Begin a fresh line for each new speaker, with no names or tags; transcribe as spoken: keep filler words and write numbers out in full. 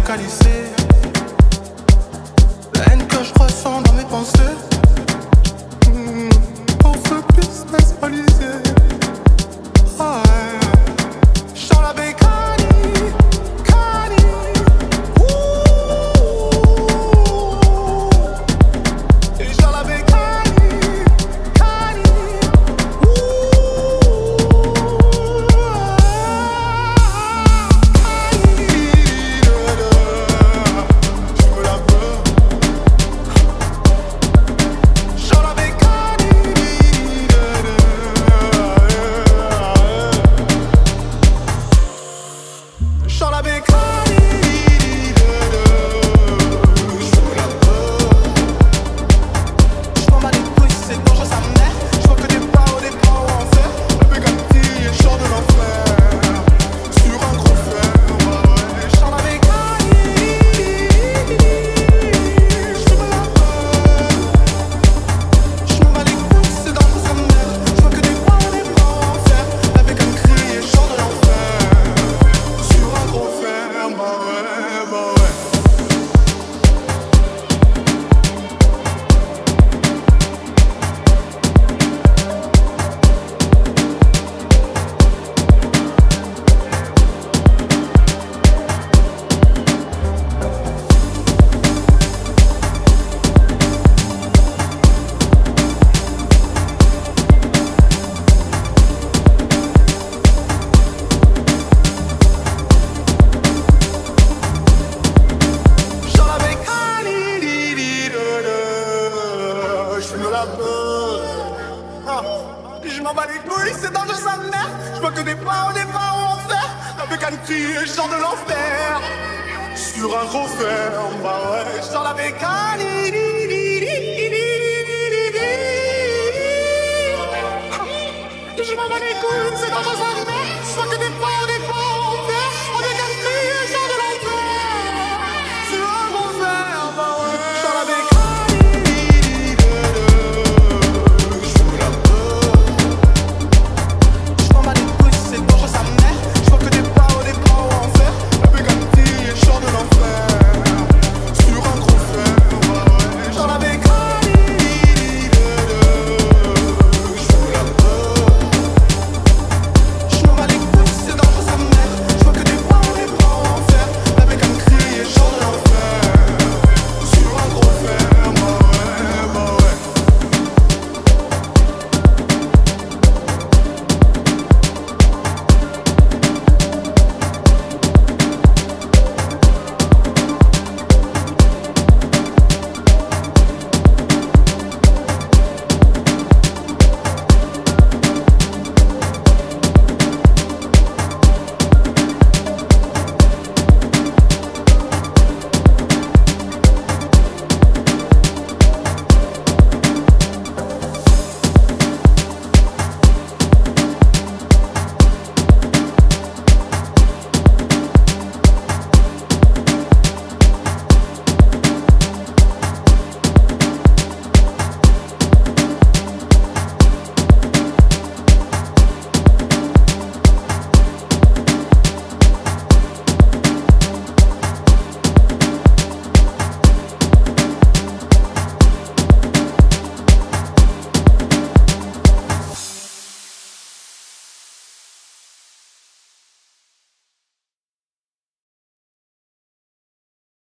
localiser la haine que je ressens dans mes pensées. Mmh, pour ce business balisé. Ah ouais. J'sors la bécanie, cani. Ouh. Et j'sors la bécanie, cani. Ouh. Je m'en bats les couilles, c'est dangereux sa mère. Je vois que des pas, des pas en enfer. Avec un cri, je sors de l'enfer. Sur un gros fer, bah ouais, je sors la bécane. Je m'en bats les couilles, c'est dangereux sa mère.